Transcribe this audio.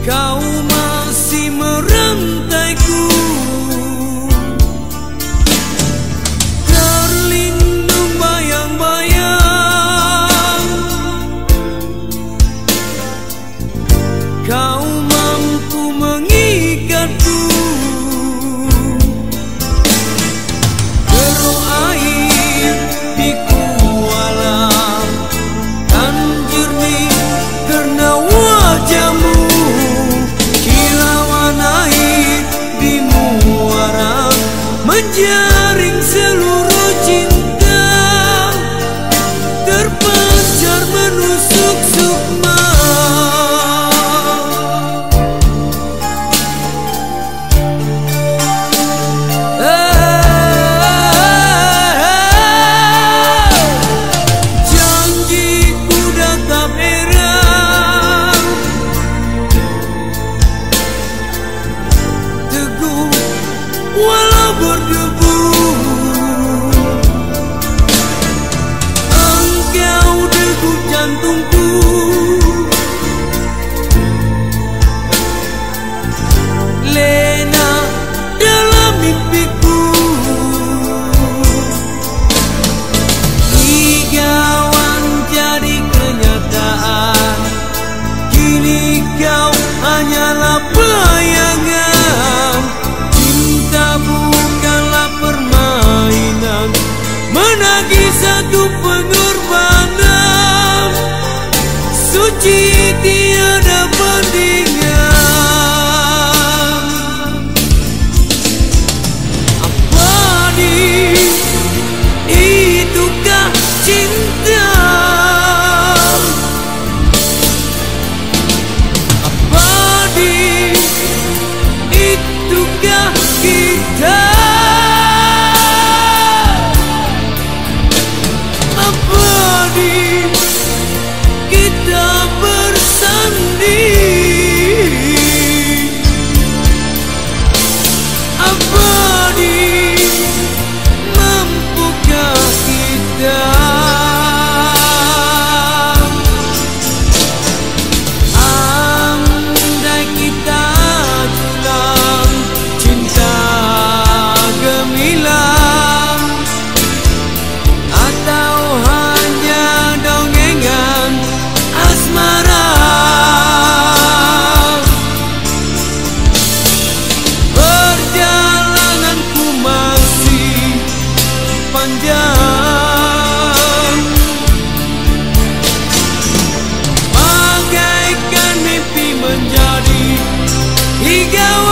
kau masih merantaiku, terlindung bayang-bayang. Kau mampu mengikatku, deru air di kuala kan jernih karena wajahmu. Kilauan air di muara menjaring seluruh cinta, terpancar menusuk sukma. Janjiku datang erang, teguh walau berdebu. Engkau degup jantungku, lena dalam mimpiku. Igawan jadi kenyataan, kini kau hanyalah bayangan. Cinta bukanlah permainan, menagih satu pengorbanan, suci tiada bandingan. Abadi itukah cinta, abadi itukah kita, abadi kita bersanding, abadi mampukah kita. Andai kita dalam cinta gemilang, atau hanya dongengan asmara, perjalananku masih panjang, bagaikan mimpi menjadi hingga